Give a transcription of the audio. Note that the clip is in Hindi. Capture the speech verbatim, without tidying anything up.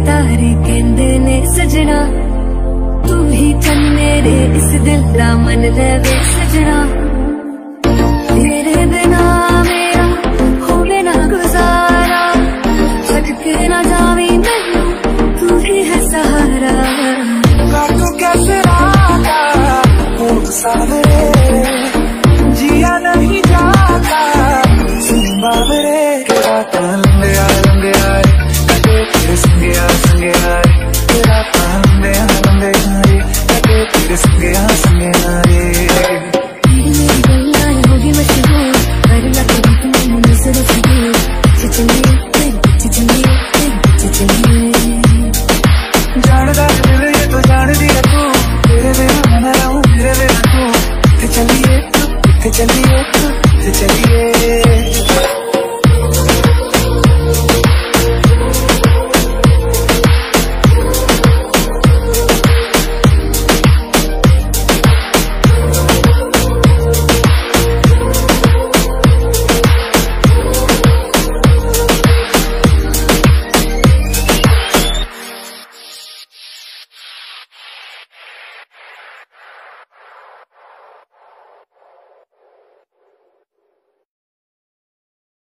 तारे कहंदे ने सजना, तू ही चन मेरे इस दिल दा मन लवे सजना। तेरे बिना मेरा होवे ना गुजारा, छड़ के ना जावी मैनू, तू ही है सहारा। तू कैसे राता सावरे, जिया नहीं जाता सुन बावरे। रातां लंबिया लंबिया कटे तेरे संगिया संगिया रे, रातां लंबिया लंबिया कटे तेरे संगिया संगिया रे।